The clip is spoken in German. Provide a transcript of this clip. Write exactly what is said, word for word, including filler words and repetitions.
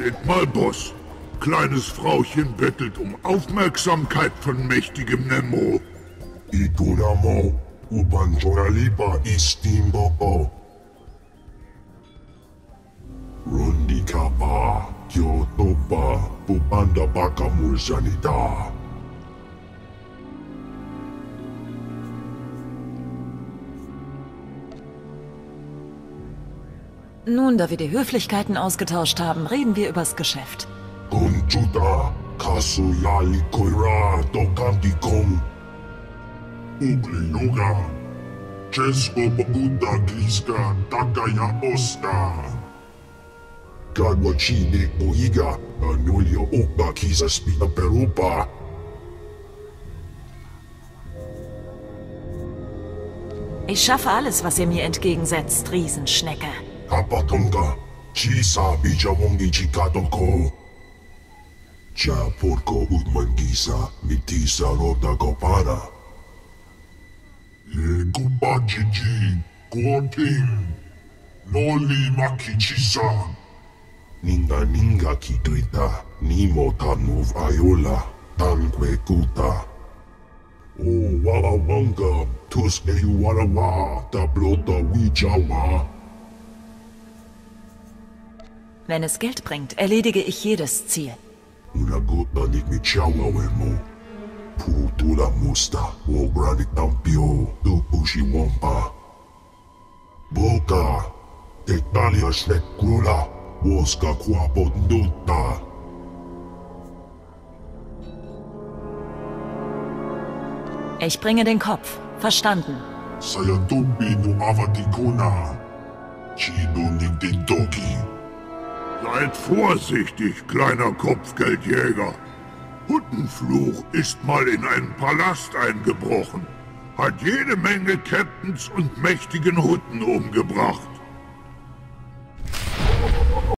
Seht mal, Boss. Kleines Frauchen bettelt um Aufmerksamkeit von mächtigem Nemo. Ituramo, Ubanjoralipa Istimboko. Rundikapa, Kyotopa, Pupanda Baka Mulsanita. Nun, da wir die Höflichkeiten ausgetauscht haben, reden wir übers Geschäft. Konjuda, Kasuyali Koira, Dokandikong. Ugli Yoga, Chesko Babuda Giska, Takaya Osta. Gadwachine Oiga, Anulio Opa Kisa Spina Perupa. Ich schaffe alles, was ihr mir entgegensetzt, Riesenschnecke. Kapatonga, Chisa Bijawongi Chikatoko. Cha Porco Udmangisa, Mitisa Roda Gopara. Ye Gumba Jiji, Gorting, Noli Makichisa. Ninga Ninga Kituita, Nimo Tanuv Ayola, Tanque Kuta. O Wawawanga, Tuske Yuarawa, Tablota Wijawa. Wenn es Geld bringt, erledige ich jedes Ziel. Una gota ni mi chawa wemo. Putula musta, wo grani tampio, do pushi wampa. Boka, Tectalia snekrula, woska kwapo nduta. Ich bringe den Kopf. Verstanden. Sayatumbi no avatikuna. Chido ni Dintoki. Seid vorsichtig, kleiner Kopfgeldjäger. Huttenfluch ist mal in einen Palast eingebrochen, hat jede Menge Captains und mächtigen Hutten umgebracht.